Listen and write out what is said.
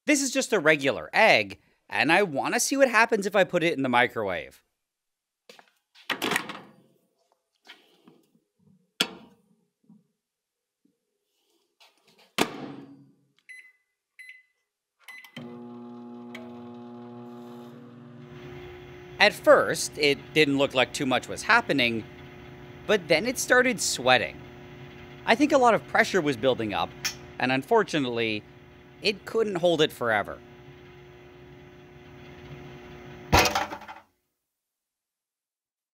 This is just a regular egg, and I want to see what happens if I put it in the microwave. At first, it didn't look like too much was happening, but then it started sweating. I think a lot of pressure was building up, and unfortunately, it couldn't hold it forever.